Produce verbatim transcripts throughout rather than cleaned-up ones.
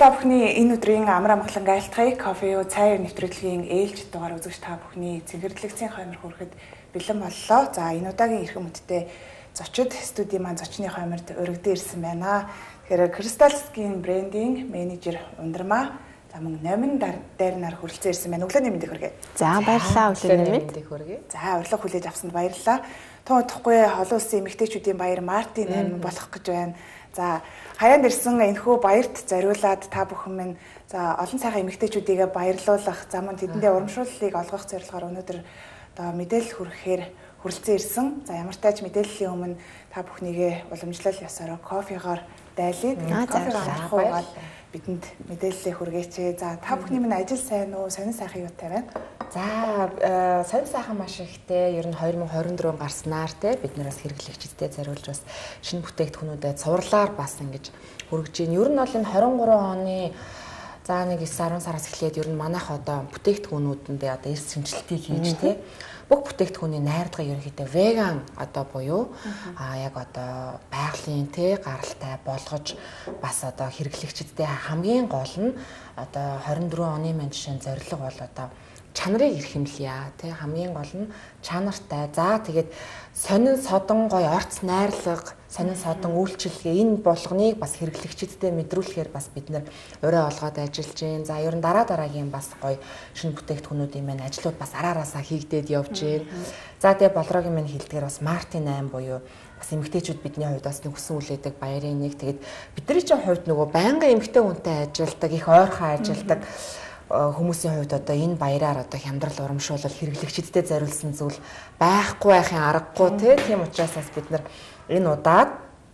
та бүхний энэ өдрийн амраа амгалан айлтгая кофе уу цай нэвтрүүлгийн ээлж дугаар үзэгч та бүхний цэнгэрлэгцийн хоймор хүрэхэд бэлэн боллоо. За энэ удаагийн эрхэм мэдтэй зочид студийн маань зочны хойморд өргөдөө ирсэн байна. Тэгэхээр Crystalskin брендинг менежер Ундрмаа за мөн номин дээр нар хүрэлцэн ирсэн байна. Өглөөний мэндийг хүргэе. За баярлалаа өглөөний мэндийг хүргэе. За урилга хүлээж авсанд баярлалаа. Тун удахгүй олон улсын эмэгтэйчүүдийн баяр Мартин амин болох гэж байна. За хаяанд ирсэн энэхүү баярт зориулаад та бүхэн минь за олон сайхан эмэгтэйчүүдийгээ баярлуулах, за мөн тэдэндээ урамшууллыг олгох зорилгоор өнөөдөр одоо мэдээлэл хүргэхээр хүрэлцэн ирсэн. За ямар тааж мэдээллийн өмнө та бүхнийгээ уламжлал ёсороо кофегоор дайлыг. Кофегаар авахгүйгээр бидэнд мэдээлэлээ хүргээч. За та бүхний минь ажил сайн уу? Сонин сайхан юутай байна? За сонин сайхан маш ихтэй ер нь хоёр мың хорин дөрөв гарснаар те бид нараас хэрэглэгчдэд зориулж бас шинэ бүтээгдэхүүнүүдэд цувралаар бас ингэж хүргэж байна. Ер нь бол энэ хорин гурван оны за нэг девять сараас эхлээд ер нь манайх одоо бүтээгдэхүүнүүдэндээ одоо эрс шинжилтийг хийж те бүх бүтээгдэхүүний найрдага ерөнхийдөө веган одоо буюу а яг одоо байгалийн те гаралтай болгож бас одоо хэрэглэгчдэд хамгийн гол нь одоо хорин дөрөв оны маань жишээ нь зорилго бол одоо чанарыг эрхэмлэе тий хамгийн гол нь чанартай. За тэгээд сонин содон гой орц найрлага, сонин содон үйлчилгээ энэ болгоныг бас хэрэглэгчдэд мэдрүүлэхээр бас бид нэр өрөө олгоод ажиллаж байна. За ер нь дараа дараагийн бас гой шинэ бүтээгдэхүүнүүдийн маань ажлууд бас араараасаа хийгдээд явж байна. За тэгээд болроогийн маань хэлдгээр бас Мартин аймаг буюу бас эмэгтэйчүүд бидний хувьд бас нэг хүсэн үлээдэг баярын нэг. Тэгээд бидний чинь хувьд нөгөө байнгын эмэгтэй хүнтэй ажилладаг, их ойрхон ажилладаг хүмүүсийн хувьд одоо энэ баяраар одоо хямдрал урамшуулал хэрэглэгчдэд зориулсан зүйл байхгүй байхын аргагүй тийм учраас бас бид нар энэ удаад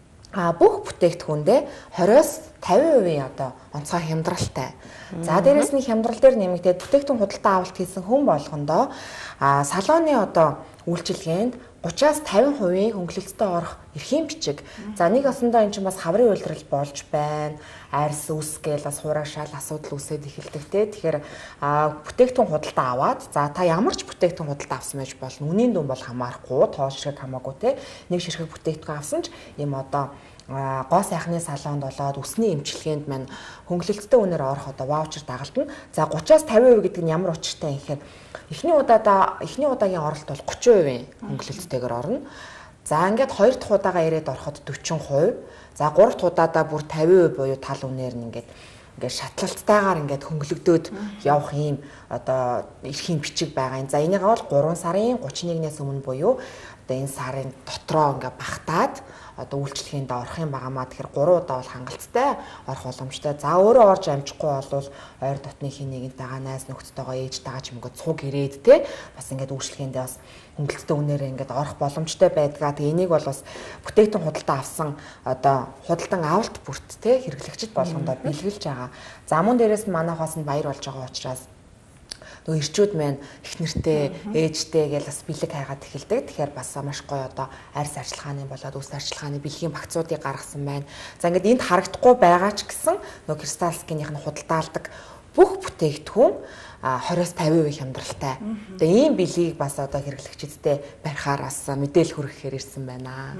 бүх бүтээгдэхүүндээ двадцоос тавин хувийн одоо онцгой хямдралтай. За дээрэс нь хямдрал дээр нэмэгдээд бүтээгдэхүүн худалдаа авалт хийсэн хүн болгондоо салооны одоо үйлчилгээнд гураваас тавин хувийн хөнгөлөлтөд орох эрхийн бичиг. За нэг осондоо эн чинь бас хаврын үйлдвэрлэл болж байна. Арьс үсгээл бас хураашаал асуудал үүсээд эхэлдэг те. Тэгэхээр бүтээгдэхүүн худалдаа аваад за та ямар ч бүтээгдэхүүн худалдаа авсан байж болно. Үнийн дүн бол хамаарахгүй, тоол ширхэг хамаагүй те. Нэг ширхэг бүтээгдэхүүн авсан ч ийм одоо гоо сайхны салонд болоод үсний эмчилгээнд маань хөнгөлөлттэй үнээр орох одоо ваучер дагалдана. За гураваас тавин хувь гэдэг нь ямар учиртай юм гэхээр эхний удаадаа эхний удаагийн оролт бол гуравчин хувийн хөнгөлөлттэйгээр орно. За ингээд хоёр дахь удаагаа ирээд ороход дөрвөн хувь. За гурав дахь удаадаа бүр тавин хувь буюу тал үнээр нь ингээд ингээд шатлалттайгаар ингээд хөнгөлөгдөөд явах ийм одоо эрхийн бичиг байгаа юм. За энийг бол гурван сарын гуравч нэгнээс өмнө буюу одоо энэ сарын дотроо ингээд багтаад одоо үйлчлэгээнд орох юм байгаамаа. Тэгэхээр гурван удаа бол хангалттай орох боломжтой. За өөрөө орж амжихгүй бол ойр дотны хин нэгэнтэйгээ найз нөхдөдтэйгээ ээжтэйгээ ч юм уу цуг ирээд те бас ингээд үйлчлэгээндээ бас хөнгөлөлттэй үнээр ингээд орох боломжтой байдгаа. Тэгээ энийг бол бас бүтээгдэхүүн худалдаа авсан одоо худалдан авалт бүрт те хэрэглэгчд болгондоо бэлгэлж байгаа. За мөн дээрээс нь манайхаас нь баяр болж байгаа учраас нөгөө ирчүүд маань их нэртэй ээжтэй гэж бас бэлэг хайгаад эхэлдэг. Тэгэхээр бас маш гоё одоо арьс арчилгааны болоод үс арчилгааны бэлгийн багцуудыг гаргасан байна. За ингээд энд харагдахгүй байгаа ч гэсэн нөгөө Crystalskin-ийн худалдаалдаг бүх бүтээгдэхүүн двадцоос тавин хувийн хямдралтай. Тэгээ ийм бэлгийг бас одоо хэрэглэгчдэд барихаар бас мэдээлэл хүргэхээр ирсэн байна.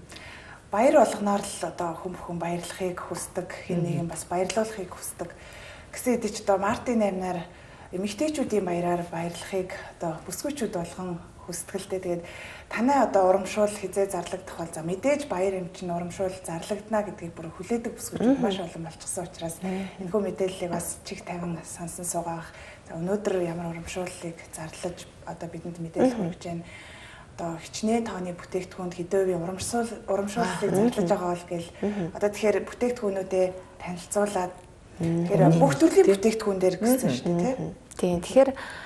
Баяр болгоноор л одоо хүн бүхэн баярлахыг хүсдэг, хэн нэгэн бас баярлуулахыг хүсдэг. Гэсэн хэдий ч одоо Мартин аймнаар эмэгтэйчүүдийн баяраар баярлахыг одоо бүсгүйчүүд болгон хүсдэгтэй. Тэгээд танай одоо урамшуул хизээ зарлагдах бол за мэдээж баяр эмчин урамшуул зарлагдана гэдгийг бүр хүлээдэг бүсгүйчүүд маш олон болчихсон учраас энэхүү мэдээллийг бас чиг тавин сонсон суугаах. За өнөөдөр ямар урамшууллыг зарлаж одоо бидэнд мэдээлэл хүргэж байна. Одоо хичнээн тооны бүтээгдэхүүнд хэдэн хувийн урамшуул урамшууллыг зарлаж байгаа бол гэл одоо тэгэхээр бүтээгдэхүүнүүдээ танилцуулаад тэгэхээр бүх төрлийн бүтээгдэхүүн дээр гэсэн шүү дээ тийм. Тэгэхээр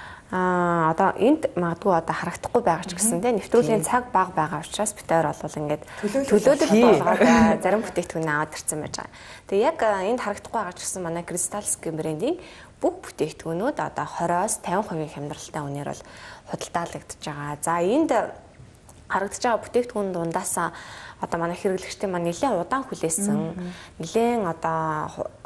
а одоо энд магадгүй одоо харагдахгүй байгаа ч гэсэн тийм нэвтрүүлгийн цаг бага байгаа учраас бид хоёр бол ингээд төлөөдөд болгоод зарим бүтээгдэхүүн аваад ирсэн байж байгаа. Тэгээ яг энд харагдахгүй байгаа ч гэсэн манай Crystalskin брендинг бүх бүтээгдэхүүнүүд одоо двадцоос тавин хувийн хямдралтай үнээр бол худалдаалагдж байгаа. За энд харагдаж байгаа бүтээгдэхүүн дундаас одоо манай хэрэглэгчдийн маань нэлээд удаан хүлээсэн, нэлээд одоо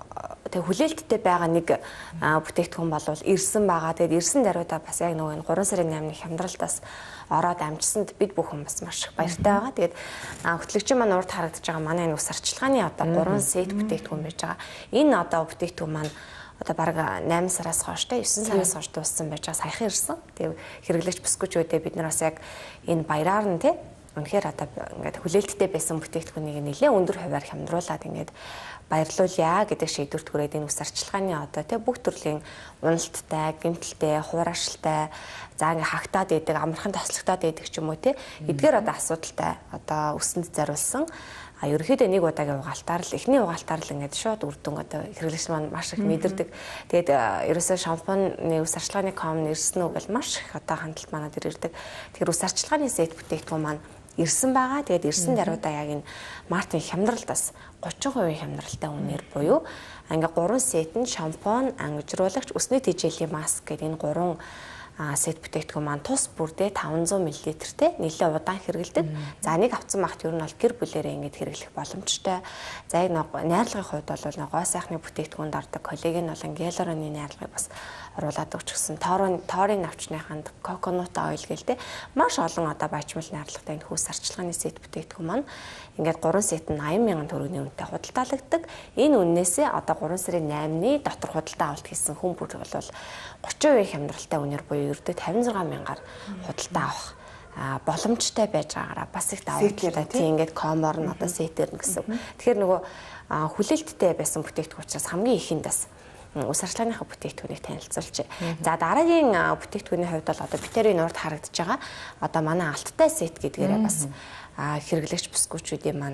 тэг хүлээлттэй байгаа нэг бүтээгдэхүүн бол ирсэн байгаа. Тэгэд ирсэн даруйдаа бас яг нөгөө гурван сарын наймны хямдралтаас ороод амжсанд бид бүхэн бас маш их баяртай байгаа. Тэгээд хөтлөгчийн маань урд харагдаж байгаа манай энэ ус арчилгааны одоо гурван сет бүтээгдэхүүн байж байгаа. Энэ одоо бүтээгдэхүүн маань одоо бараг найман сараас хойш тэ девэн сараас хойш дууссан байж байгаа. Саяхан ирсэн. Тэгээд хэрэглэгч бүсгүүчүүдээ бид нар бас яг энэ баяраар нь тэ үнэхээр одоо ингээд хүлээлттэй байсан бүтээгдэхүүнийг нэлээд өндөр хувиар хямдруулад ингээд баярлуулъя гэдэг шийдвэрт хүрээд энэ ус арчилгааны одоо тий бүх төрлийн уналттай, гэмтэлтэй, хуурашилтай, за ингээ хагтаад идэг, амархан тослогдоод идэг ч юм уу тий эдгээр одоо асуудалтай одоо өсөнд зориулсан а ерөөхдөө нэг удаагийн угаалтаар л эхний угаалтаар л ингээд шууд үр дүн одоо хэрэглэгч маань маш их мэдэрдэг. Тэгээд ерөөсөө шампуны ус арчилгааны ком нэрсэн үг бол маш их одоо хандлт манад ирдэг. Тэгэхээр ус арчилгааны сет бүтээгдэхүүн маань ирсэн байгаа. Тэгээд ирсэн даруйдаа яг энэ Мартин хямдралтаас гучин хувийн хямдралтай үнээр буюу ингээ гурван сет нь шампунь, ангижруулагч, өсний тэжээлийн маск гэдэг энэ гурван сет бүтээгдэхүүн маань тус бүрдээ таван зуун миллилитртэй нэлээд удаан хэрэгэлдэг. За нэг авсан багт ер нь бол гэр бүлэрээ ингэж хэрэглэх боломжтой. За яг найрлагын хувьд бол гоо сайхны бүтээгдэхүүнд ордог коллаген болон гиалуроны найрлагыг бас оруулаад өгч гисэн. Тоорын тоорын навчныханд коконут ойл гэлтэй маш олон одоо баячмал найрлагатай энэ хүүс арчилгааны сет бүтээгдэхүүн маань ингээд гурван сет нь аян мянган төгрөгийн үнэтэй худалдаалагддаг. Энэ үннээсээ одоо гурван сарын наймны дотор худалдаа авалт хийсэн хүн бүр бол гучин хувийн хямдралтай үнээр буюу ердөө тавин зургаан мянгаар худалдаа авах боломжтой байж байгаараа бас их давуу талтай тийм ингээд комор нь одоо сетэр гэсэн. Тэгэхээр нөгөө хүлээлттэй байсан бүтээгдэхүүн учраас хамгийн ихэнд бас ус арчилгааныхаа бүтээгдэхүүнийг танилцуулж. За дараагийн бүтээгдэхүүний хувьд бол одоо битэрийн урд харагдаж байгаа одоо манай алттай сет гэдгээрээ бас хэрэглэгч бүсгүүчүүдийн маань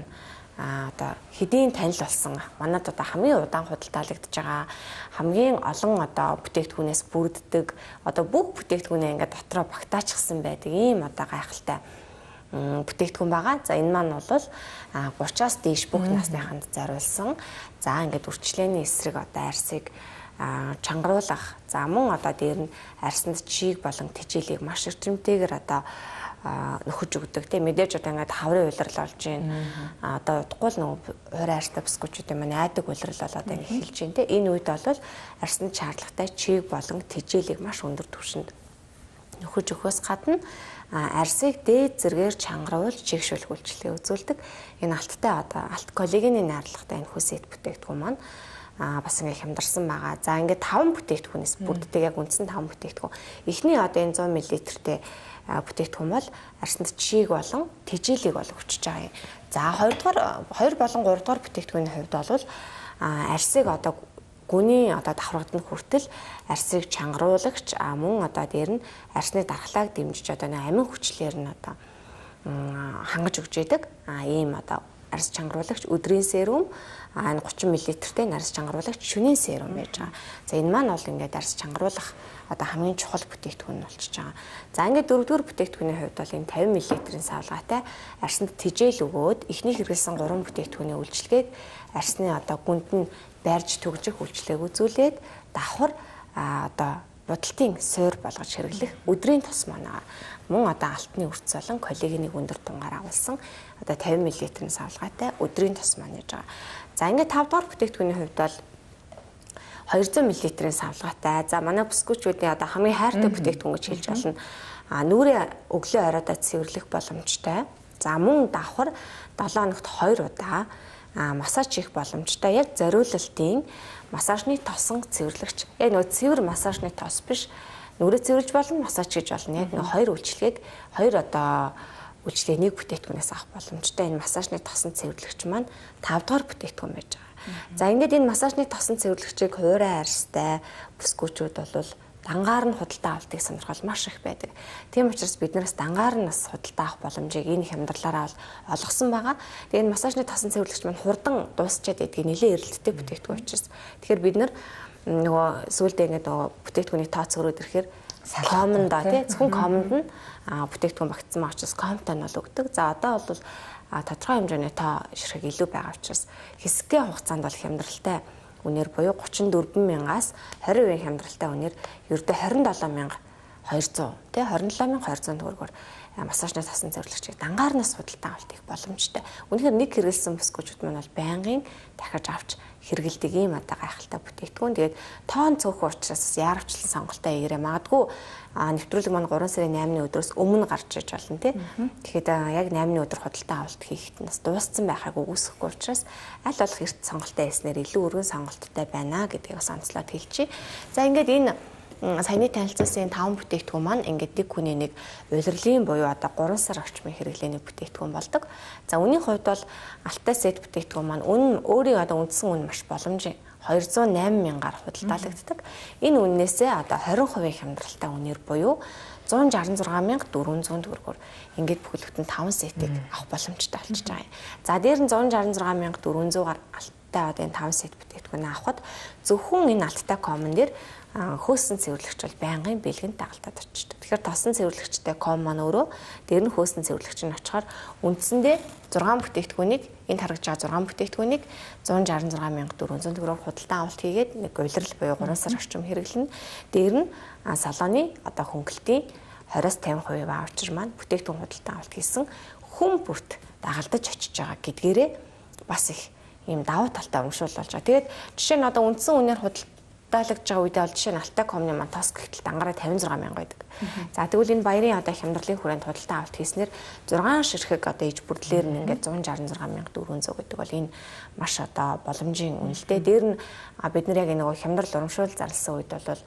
а одоо хэдийн танил болсон манад одоо хамгийн удаан худалдаалагдж байгаа хамгийн олон одоо бүтээгдэхүүнээс бүрддэг одоо бүх бүтээгдэхүүнээ ингээд дотроо багтаачихсан байдаг ийм одоо гайхалтай бүтээгдэхүүн байгаа. За энэ маань бол гуравчаас дээш бүх насныханд зориулсан. За ингээд үрчлээний эсрэг одоо арьсыг чангаруулах. За мөн одоо дээр нь арьсанд чийг болон тэжээлийг маш эрчимтэйгээр одоо нөхөж өгдөг тийм мэдээж одоо ингээд хаврын улирал болж байна. Одоо удахгүй л нөгөө хуурай арьстай бүсгүүчүүдийн маань айдаг улирал болоод ингээд эхэлж байна тийм. Энэ үед бол арьсанд шаардлагатай чийг болон тэжээлийг маш өндөр түвшинд нөхөж өгөхөөс гадна арьсыг дээд зэргээр чангаруулж чигшүүлэх үйлчлэгээ үзүүлдэг. Энэ алттай одоо алт коллагены найрлагатай энэ хүсэт бүтээгдэхүүн маань а бас ингээ хямдарсан байгаа. За ингээ таван бүтээгдэхүүнээс бүрддэг яг үндсэн таван бүтээгдэхүүн. Эхний одоо энэ зуун миллилитртэй бүтээгдэхүүн бол арьсанд чийг болон тэжээлийг бол өчөж байгаа юм. За хоёрдугаар хоёр болон гуравдугаар бүтээгдэхүүний хувьд бол арьсыг одоо гүний одоо давхрагдсан хүртэл арьсыг чангаруулагч а мөн одоо дээр нь арьсны дархлааг дэмжиж одоо амин хүчлээр нь одоо хангаж өгч яадаг. А ийм одоо арьс чангаруулагч өдрийн серум а энэ гучин миллилитртэй арьс чангаруулагч шөнийн серум байж байгаа. За энэ маань бол ингээд арьс чангаруулах одоо хамгийн чухал бүтээгдэхүүн болчихж байгаа. За ингээд дөрөвдүгээр бүтээгдэхүүний хувьд бол энэ тавин миллилитрийн савлгаатай арьсанд тэжээл өгөөд эхний хэрэглэсэн гурван бүтээгдэхүүний үйлчлэгийг арьсны одоо гүнд нь байрж төгжих үйлчлэгийг үзүүлээд давхар одоо будалтын суур болгож хэрэглэх өдрийн тус манаа мөн одоо алтны үрц болон коллагенийг өндөр тунгаар агуулсан одоо тавин миллилитрийн савлгаатай өдрийн тус маань яж байгаа. За ингээд тав дахь бүтээгдэхүүний хувьд бол хоёрзуун миллилитрийн савлгаатай. За манай бүсгүүчүүдийн одоо хамгийн хайртай бүтээгдэхүүн гэж хэлж болно. А нүрийн өглөө оройдоо цэвэрлэх боломжтой. За мөн давхар долоо хоногт хоёр удаа массаж хийх боломжтой. Яг зориулалтын массажны тосон цэвэрлэгч. Яг нөгөө цэвэр массажны тос биш. Нүрээ цэвэрлж болно, массаж хийж болно. Яг нөгөө хоёр үйлчлэгийг хоёр одоо үйлчлэгийг нэг бүтээгдэхүүнээс авах боломжтой. Энэ массажны тосон цэвэрлэгч маань тав дахь бүтээгдэхүүн байж байгаа. За ингээд энэ массажны тосон цэвэрлэгчийг хуурай арьстай бүсгүүчүүд бол дангаар нь худалдаа авалтыг сонирхол маш их байдаг. Тийм учраас бид нараас дангаар нь бас худалдаа авах боломжийг энэ хямдралаараа олгосон байгаа. Тэгээ энэ массажны тосон цэвэрлэгч маань хурдан дуусчаад байдгийг нэлээд эрэлттэй бүтээгдэхүүн учраас. Тэгэхээр бид нар нөгөө сүүлдээ ингээд нөгөө бүтээгдэхүүний тооц өрөөд ирэхээр комонд да тий зөвхөн комонд нь бүтээгдэхүүн багтсан байгаа учраас комтон бол өгдөг. За одоо бол тодорхой хэмжээний тоо ширхэг илүү байгаа учраас хэсгийн хугацаанд бол хямдралтай үнээр буюу гучин дөрвөн мянгаас хорин хувийн хямдралтай үнээр ердөө хорин долоо мянга хоёрзуун тий хорин долоо мянга хоёрзуун төгрөгөөр массажны тосон цэвэрлэгчийг дангаарнаас худалдаа авалт их боломжтой. Үнэхээр нэг хэрэгэлсэн бүсгүүчүүд маань бол байнгын дахиж авч хэрэгэлдэг ийм одоо гайхалтай бүтээгдэхүүн. Тэгээд тоон цөөхөн учраас яарвчлан сонголтоо игээрээ магадгүй нэвтрүүлэг маань гурван сарын наймны өдрөөс өмнө гарч иж болно тий. Тэгэхэд яг наймны өдөр худалдан авалт хийхэд нас дууссан байхыг үгүйсэхгүй учраас аль болох эрт сонголтоо хийснээр илүү өргөн сонголттой байна гэдгийг бас онцлоод хэлчихье. За ингээд энэ саяны танилцуулсан таван бүтээгдэхүүн маань ингээд нэг хүний нэг улирлын буюу одоо гурван сар орчмын хэрэглээний бүтээгдэхүүн болдог. За үнийн хувьд бол Alta set бүтээгдэхүүн маань үнэн өөрийн одоо үндсэн үн маш боломжийн хоёр зуун найман мянгаар худалдаалагддаг. Энэ үннээсээ одоо хорин хувийн хямдралтай үнээр буюу зуун шарсан зургаан мянга дөрвөн зуун төгрөгөөр ингээд бүхэлдэн таван сетийг авах боломжтой болчихж байгаа юм. За дээр нь зуун шарсан зургаан мянга дөрвөн зуугаар Alta одоо энэ таван сет бүтээгдэхүүн авахд зөвхөн энэ Alta com дээр хөөсөн цэвэрлэгч бол байнгын бэлгэнд дагалдаад очдог. Тэгэхээр тосон цэвэрлэгчтэй com маань өөрөө дээр нь хөөсөн цэвэрлэгч нь очихоор үндсэндээ зургаан бүтээгдэхүүнийг энд харагдж байгаа зургаан бүтээгдэхүүнийг зуун шарсан зургаан мянга дөрвөн зуун төгрөгөөр худалдан авалт хийгээд нэг улирал буюу гурван сар орчим хэрэглэнэ. Дээр нь салооны одоо хөнгөлтийн двадцать тавин хувийн ваучер маань бүтээгдэхүүн худалдан авалт хийсэн хүн бүрт дагалдаж очиж байгаа гэдгээрээ бас их ийм давуу талтай урамшуул болж байгаа. Тэгээд жишээ нь одоо үндсэн үнээр худалдан даалгаж байгаа үедээ бол жишээ нь Alta com-ны маань тос гихтэл дангараа тавин зургаан мянга байдаг. За тэгвэл энэ баярын одоо хямдралын хүрээнд худалдан авалт хийснээр зургаан ширхэг одоо иж бүрдлэр нь ингээд зуун шарсан зургаан мянга дөрвөн зуун гэдэг бол энэ маш одоо боломжийн үнэлтэй. Дээр нь бид нар яг нэг хямдрал урамшуул зарласан үед бол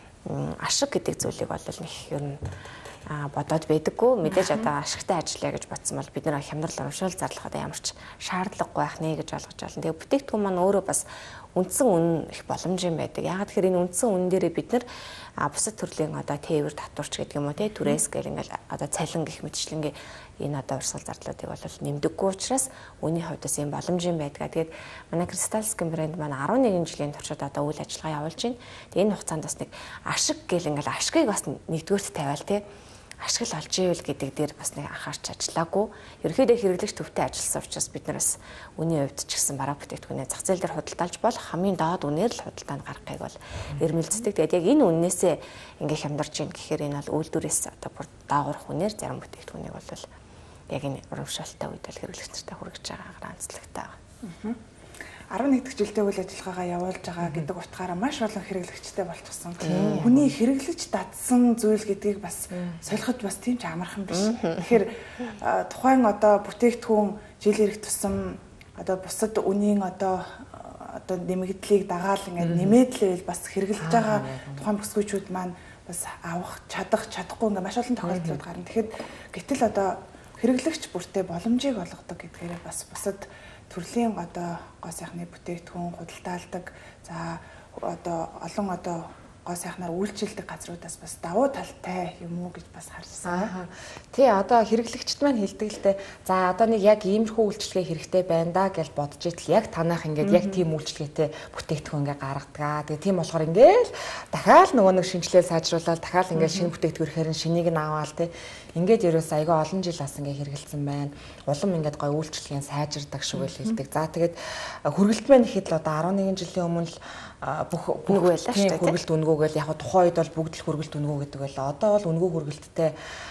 ашиг гэдэг зүйлийг бол нэг ер нь бодоод байдаггүй. Мэдээж одоо ашигтай ажиллая гэж бодсон бол бид нэр хямдрал урамшуул зарлах одоо ямар ч шаардлагагүй байх нэ гэж ойлгож байна. Тэгээ бүтээгдэхүүн маань өөрөө бас үндсэн үн их боломжийн байдаг. Ягаад гэхээр энэ үндсэн үн дээрээ бид нар бусад төрлийн одоо тээвэр татварч гэдэг юм уу те түрээс гэл ингээл одоо цалин гэх мэтчлэнгийн энэ одоо урсгал зардлуудыг бол нэмдэггүй учраас үүний хувьд бас юм боломжийн байдгаа. Тэгээд манай Crystalskin брэнд маань арван нэгэн жилийн туршид одоо үйл ажиллагаа явуулж байна. Тэгээд энэ хугацаанд бас нэг ашиг гэл ингээл ашигыг бас нэгдүгээрт тавиал те ашигл олж ивэл гэдэг дээр бас нэг анхаарч ажиллаагүй. Ерөнхийдөө хэрэглэгч төвтэй ажилласан учраас бид нар бас үний хувьд ч гэсэн бараа бүтээгдэхүүнээ зах зээл дээр худалдаалж болох хамгийн доод үнээр л худалдаанд гаргахыг бол эрмэлздэг. Тэгээд яг энэ үннээсээ ингээ хямдарч ийн гэхээр энэ бол үйлдвэрээс одоо бүр доогоорх үнээр зарим бүтээгдэхүүнийг бол яг энэ урамшаалтай үед л хэрэглэгчтэй хүргэж байгаагаар онцлогтой байна. арван нэг дахь жилдээ үйл ажиллагаагаа явуулж байгаа гэдэг утгаараа маш олон хэрэглэгчтэй болчихсон. Хүний хэрэглэж дадсан зүйл гэдгийг бас солиход бас тийм ч амархан биш. Тэгэхээр тухайн одоо бүтээгдэхүүн жил ирэх тусам одоо бусад үнийн одоо одоо нэмэгдлийг дагаал ингээд нэмэдлэвэл бас хэрэглэж байгаа тухайн бүсгүйчүүд маань бас авах чадах чадахгүй ингээд маш олон тохиолдлууд гарна. Тэгэхээр гэтэл одоо хэрэглэгч бүртээ боломжийг олгодог гэдгээрээ бас бусад төрлийн одоо гоо сайхны бүтээгдэхүүн худалдаалдаг за одоо олон одоо гоо сайхнаар үйлчилдэг газруудаас бас давуу талтай юм уу гэж бас харсан. Тий одоо хэрэглэгчд маань хэлдэг л дээ. За одоо нэг яг иймэрхүү үйлчилгээ хэрэгтэй байна да гэж бодож итэл яг танах ингээд яг тийм үйлчилгээтэй бүтээгдэхүүн ингээ гаргадаг. Тэгээ тийм болохоор ингээл дахиад нөгөө нэг шинжилгээ сайжруулаад дахиад ингээд шинэ бүтээгдэхүүн ирэхээр шинийг нь аваал тий. Ингээд ерөөс айгаа олон жил бас ингээ хэрэгэлсэн байна. Улам ингээд гоё үйлчлэгийн сайжирдаг шиг л хэлдэг. За тэгээд хүргэлтмэн ихэд л одоо арван нэгэн жилийн өмнө л бүх үнгүү байлаа шүү дээ. Хүргэлт үнгүүгээл яг тухайн үед бол бүгд л хүргэлт үнгүү гэдэг байлаа. Одоо бол үнгүү хүргэлттэй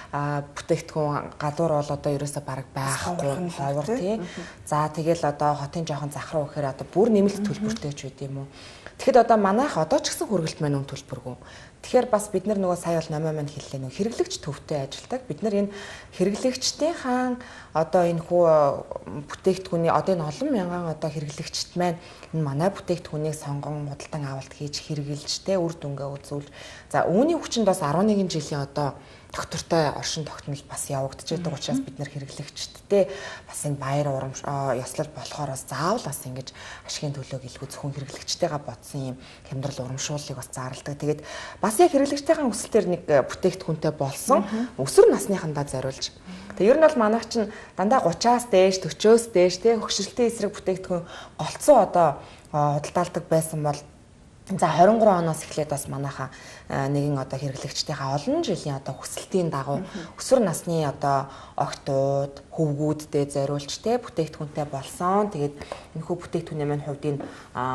бүтээгдэхүүн гадуур бол одоо ерөөсөө бараг байхгүй ховор тий. За тэгэл одоо хотын жоохон зах руу гэхээр одоо бүр нэмэлт төлбөртэй ч үт юм уу. Тэгэхэд одоо манайх одоо ч гэсэн хүргэлт мань үн төлбөргүй. Тэгэхээр бас бид нар нөгөө сая бол номоо маань хэллээ нөгөө хэрэглэгч төвтэй ажилдаг. Бид нар энэ хэрэглэгчдийн хаан одоо энэ хүү бүтээгдэхүүний одоо энэ олон мянган одоо хэрэглэгчд маань энэ манай бүтээгдэхүүнийг сонгон худалдан авалт хийж хэрэгжилжтэй үр дүнгээ үзүүл. За үүний хүчинд бас арван нэгэн жилийн одоо доктортой оршин тогтнол бас явагдаж байдаг учраас бид нэр хэрэглэгчдтэй бас энэ баяр урамш ёслол болохоор бас заавал бас ингэж ашигын төлөөг илгүү зөвхөн хэрэглэгчтэйгээ бодсон юм хямдрал урамшууллыг бас зарладаг. Тэгээд бас яг хэрэглэгчтэйгээ өсөлтөр нэг бүтээгдэхүүнтэй болсон өсвөр насныхандаа зориулж. Тэгээ ер нь бол манайх чинь дандаа гучаас дээш төчөөс дээш те хөгшрөлтийн эсрэг бүтээгдэхүүн голцоо одоо худалдаалдаг байсан бол за двадцать три оноос эхлээд бас манайхаа нэгэн одоо хэрэглэгчтэйгээ олон жилийн одоо хүсэлтийн дагуу өсвөр насны одоо огтуд хөвгүүдтэй зориулж те бүтээгдэхүүнтэй болсон. Тэгээд энэхүү бүтээгдэхүүний маань хувьд энэ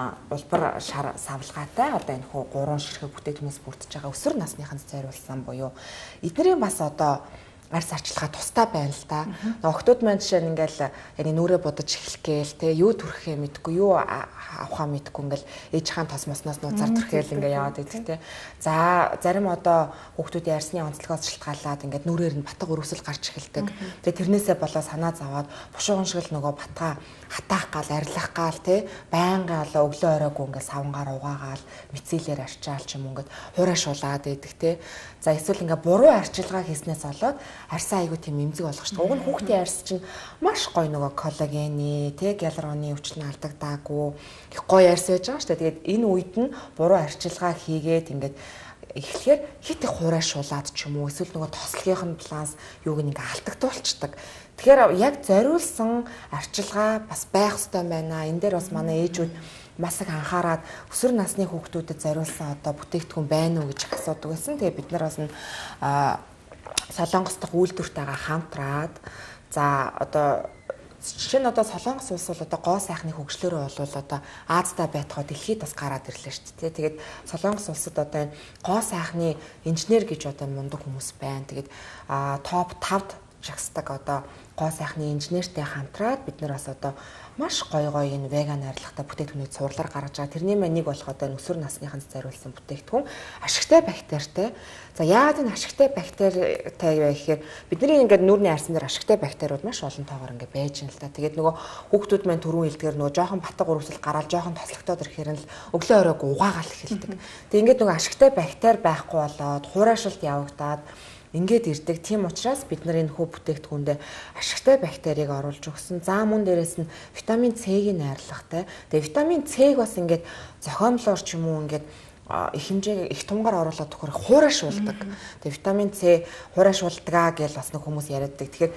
улбар шар савлгаатай одоо энэхүү гурван ширхэг бүтээгдэхүүнээс бүрдэж байгаа өсвөр насныханд зориулсан буюу эднэрийн бас одоо арьс арчилгаа тустай байна л та. Охтууд маань жишээ нь ингээл яг нүрээ бодож эхлэх гээл те юу төрхөө мэдгүй юу авахаа мэдгүй ингээл ээж хаан тос мосноос нууцаар төрхөөл ингээ яваад идэх те. За зарим одоо хүүхдүүдийн арьсны онцлогоос шалтгаалаад ингээд нүрээр нь батга өрөвсөл гарч эхэлдэг. Тэгээ тэрнээсээ болоо санаа зовоод бушууган шиг л нөгөө батга хатаах гал арилах гал те байнга олоо өглөө оройгүй ингээд савнгаар угаагаал мицэлээр арчаал ч юм ингээд хуурай шуулаад идэх те. За эсвэл ингээ буруу арчилгаа хийснээс болоод арьсаа айгуу тийм эмзэг болгох шүү дээ. Уг нь хүүхдийн арьс чинь маш гоё нөгөө коллагены, тэ гиалуроны өвчлөн алдагдаагүй их гоё арьс байж байгаа шүү дээ. Тэгээд энэ үед нь буруу арчилгаа хийгээд ингээд эхлэхээр хит их хуурай шуулаад ч юм уу эсвэл нөгөө тослогын баланс юуг нь ингээ алдагдуулцдаг. Тэгэхээр яг зориулсан арчилгаа бас байх ёстой байна. Энэ дээр бас манай ээжүүд бас их анхаарад өсвөр насны хүүхдүүдэд зориулсан одоо бүтээгдэхүүн байна уу гэж асуудаг байсан. Тэгээ бид нар бас н Солонгос дахь үйлдвэртэйгээ хамтраад за одоо жишээ нь одоо Солонгос улс бол одоо гоо сайхны хөгжлөөрөө бол одоо Азтай байтугай дэлхийд бас гараад ирлээ шүү дээ. Тэгээд Солонгос улсад одоо энэ гоо сайхны инженер гэж одоо мундаг хүмүүс байна. Тэгээд топ тавд жагсдаг одоо гоо сайхны инженертэй хамтраад бид нар бас одоо маш гоё гоё энэ веган арилгатай бүтээгдэхүүнийг цуурлаар гаргаж байгаа. Тэрний маань нэг болох одоо өсвөр насныханд зориулсан бүтээгдэхүүн ашигтай бактеритай. За яагаад энэ ашигтай бактеритай вэ гэхээр бидний ингээд нүүрний арьсан дээр ашигтай бактериуд маш олон тоогоор ингээд байж байна л та. Тэгээд нөгөө хүүхдүүд маань түрүүн хэлдгээр нөгөө жоохон батга урвсэл гараад жоохон тослогдоод ирэхээр нь л өглөө оройг угаагаал эхэлдэг. Тэгээд ингээд нөгөө ашигтай бактери байхгүй болоод хуурайшилт явагдаад ингээд ирдэг. Тийм учраас бид нар энэ хүү бүтээгдэхүүндээ ашигтай бактерийг оруулж өгсөн. За мөн дээрээс нь витамин С-ийг найрлагатай. Тэгээ витамин С-ийг бас ингээд зохиомлоор ч юм уу ингээд их хэмжээ их тунгаар оруулаад өгөхөөр хуурайшуулдаг. Тэгээ витамин С хуурайшуулдгаа гэж бас нэг хүмүүс яриаддаг. Тэгэхээр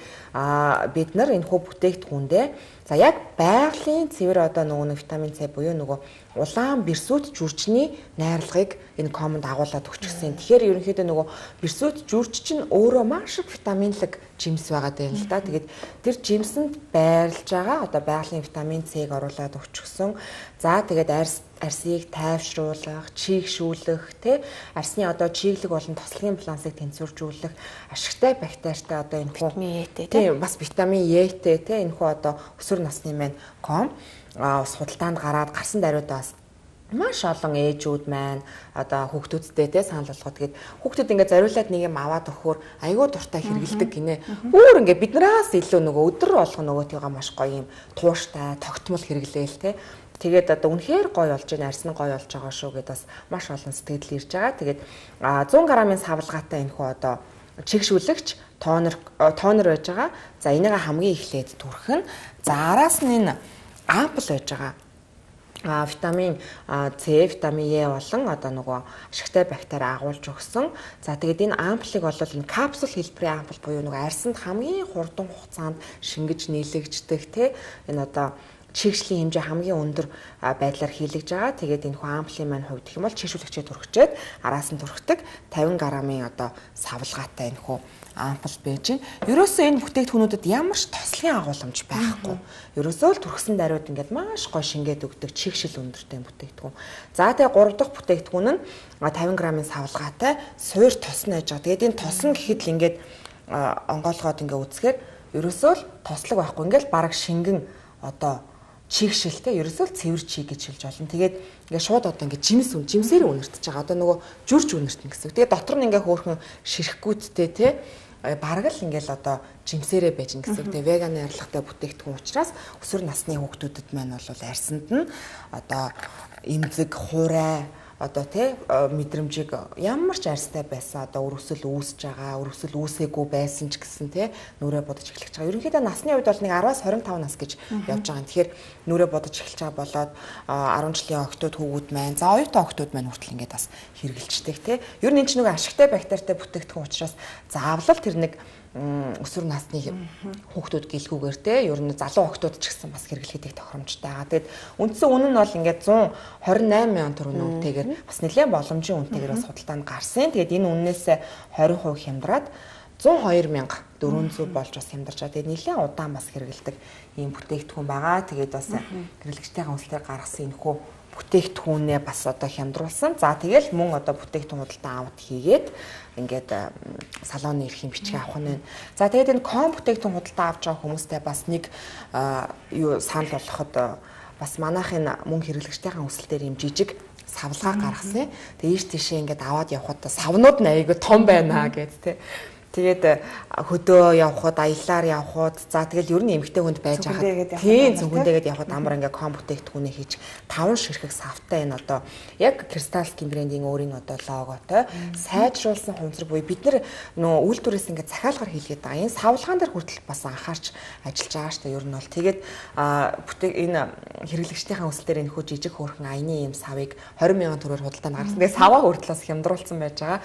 бид нар энэ хүү бүтээгдэхүүндээ за яг байгалийн цэвэр одоо нөгөө витамин С буюу нөгөө улаан бирсүүд журчны найрлагыг энэ комонд агуулад өгчихсэн. Тэгэхээр ерөнхийдөө нөгөө бирсүүд журч чинь өөрөө маш их витаминлэг жимс байгаа даа л да. Тэгээд тэр жимсэнд байрлаж байгаа одоо байгалийн витамин С-ийг оруулаад өгчихсөн. За тэгээд арьс арьсыг тайвшруулах, чийгшүүлэх, тэ арьсны одоо чийглэг болон тослогын балансыг тэнцвэржүүлэх ашигтай бактеритай одоо энэ витамин Е-тэй тийм бас витамин Е-тэй тэ энэ хүү одоо өсвөр насны маань ком судалтаанд гараад гарсан даруйдаа бас маш олон ээжүүд маань одоо хүүхдүүдтэй те санал болгоод тэгээд хүүхдүүд ингээд зориулаад нэг юм аваад өгөхөөр айгүй дуртай хэрэгэлдэг гинэ. Өөр ингээд биднээс илүү нөгөө өдөр болгоо нөгөөтийгөө маш гоё юм тууштай, тогтмол хэрэглээл те. Тэгээд одоо үнэхээр гоё болж байна, арьс нь гоё болж байгаа шүү гэдээ бас маш олон сэтгэл ирж байгаа. Тэгээд зуун граммын савлгаатай энэ хүү одоо чигшүүлэгч тонер тонер байж байгаа. За энийг хамгийн эхлээд түрхэн. За араас нь энэ ампул байж байгаа. А витамин С, витамин Е болон одоо нөгөө ашигтай бактери агуулж өгсөн. За тэгээд энэ ампулыг бол энэ капсул хэлбэрийн ампул буюу нөгөө арьсанд хамгийн хурдан хугацаанд шингэж нийлэгддэг те энэ одоо чигшлийн хэмжээ хамгийн өндөр байдлаар хийлгэж байгаа. Тэгээд энэ хүү ампулын маань хувьд гэх юм бол чигшүүлэгчээ түрхчээд араас нь түрхдэг тавин граммын одоо савлгаатай энэ хүү ампул байж байна. Ерөөсөө энэ бүтээгдэхүүнүүдэд ямар ч тослогын агуулмж байхгүй. Ерөөсөө л түрхсэн даруйд ингээд маш гоё шингээд өгдөг чигшил өндөртэй бүтээгдэхүүн. За тэгээ гурав дахь бүтээгдэхүүн нь тавин граммын савлгаатай суур тосно байж байгаа. Тэгээд энэ тосно гэхэд л ингээд онгоолгоод ингээд үзэхээр ерөөсөө л тослог байхгүй. Ингээд бараг шингэн одоо чигшилтэй ерөөсөө л цэвэр чиг гэж хэлж болно. Тэгээд ингээд шууд одоо ингээд жимс үн жимсээр үнэртэж байгаа. Одоо нөгөө жүрж үнэртэн гэсэн. Тэгээд дотор нь ингээд хөөрхөн ширхгүүдтэй те бараг л ингээд одоо жимсээрээ байж гин гэсэн. Тэгээд веган арилгатай бүтээгдэхүүн учраас өсвөр насны хүүхдүүдэд маань бол арьсанд нь одоо эмзэг, хуурай одоо тий мэдрэмжийг ямар ч арьстай байсан одоо өрөвсөл үүсэж байгаа, өрөвсөл үүсээгүй байсан ч гэсэн тий нүрээ бодож эхлэж байгаа. Ерөнхийдөө насны үед бол нэг араас хорин таван нас гэж явж байгаа. Тэгэхээр нүрээ бодож эхэлж байгаа болоод арван жилийн охтууд хүүгүүд маань, за оюутан охтууд маань хүртэл ингээд бас хэрэгжилждэг тий. Ер нь энэ ч нэг ашигтай бактеритай бүтээгдэхүүн учраас заавал тэр нэг өсвөр насны хүүхдүүд гэлгүүгээр те ер нь залуу хүүхдүүд ч гэсэн бас хэрэглэхэд их тохиромжтой байгаа. Тэгэд үндсэн үнэ нь бол ингээд зуун хорин найман мянган төгрөгийн үнэтэйгээр бас нэлээд боломжийн үнэтэйгээр бас судалдаанд гарсан. Тэгээд энэ үннээс двадцать процент хямдраад зуун хоёр мянга дөрвөн зуун болж бас хямдарч байгаа. Тэгээд нэлээд удаан бас хэрэгэлдэг ийм бүтээгдэхүүн байгаа. Тэгээд бас хэрэглэгчтэйгээ үнэлтэйгээр гаргасан энэ хүү бүтээгдэхүүнээ бас одоо хямдруулсан. За тэгэл мөн одоо бүтээгдэхүүн худалдан авалт хийгээд ингээд салооны эрхийн бичиг авах нь байна. За тэгээд энэ ком бүтээгдэхүүн худалдан авч байгаа хүмүүстэй бас нэг юу санал болгоход бас манайхын мөн хэрэглэгчдийн өсөл дээр юм жижиг савлгаа гаргасан. Тэгээд ийш тийшээ ингээд аваад явхад савнууд нь айгүй том байна гэд тэ. Тэгээд хөдөө явхад, аяллаар явхад, за тэгэл ер нь эмэгтэй хүнд байж байгаа. Тийм зөвхөндөөгээд явхад амар ингээ ком бүтээгдэхүүнээ хийж таван ширхэг савтай энэ одоо яг Крystallsky брендийн өөрийн одоо логотой сайжруулсан хувцар буюу бид нар нөө үйлдвэрээс ингээ захиалгаар хийлгээд байгаа. Энэ савлгаан дээр хүртэл бас анхаарч ажиллаж байгаа шүү дээ. Ер нь бол тэгээд бүтээг энэ хэрэглэгчдийн өсөл дээр энэ хөө жижиг хөөрхөн аяны юм савыг двадцать мянган төгрөгөөр худалдан гаргасан. Тэгээд саваа хүртэл бас хямдруулсан байж байгаа.